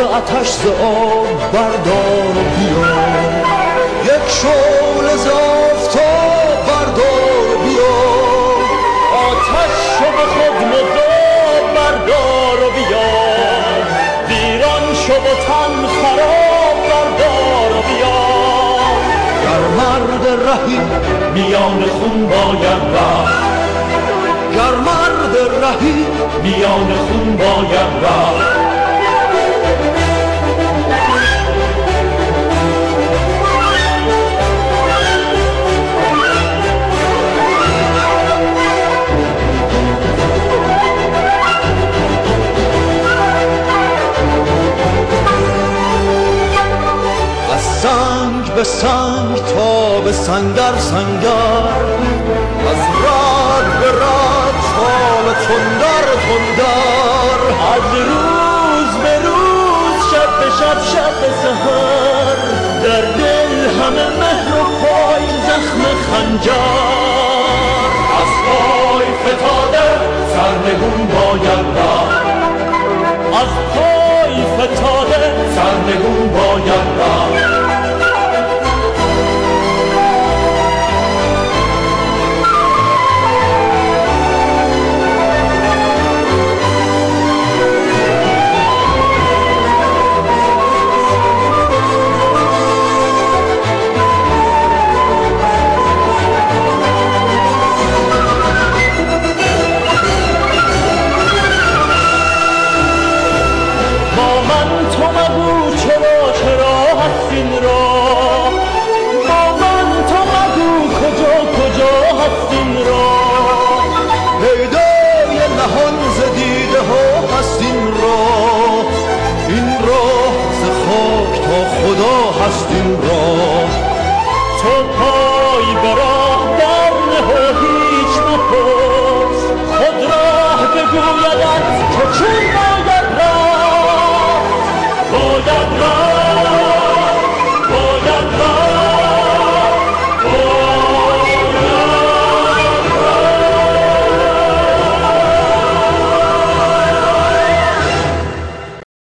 آتش ز آب بردار و بیا، یک شعله ز آفتاب بردار و بیا، آتش شو به خود مذاب بردار و بیا، ویران شو و تن خراب بردار و بیا. گر مرد رهی میان خون باید رفت، گر مرد رهی میان خون باید رفت. سنگ به سنگ تا به سنگر سنگر، از رد به رد تا به تندر تندر، از روز به روز شب به شب شب به سحر، در دل همه مهر و پای زخم خنجر. از پای فتاده سرنگون باید رفت، از پای فتاده سرنگون باید رفت. خدا هست این راه، تو پای به راه در نه و هیچ مپرس، خود راه بگویدت که چون باید راه، باید راه.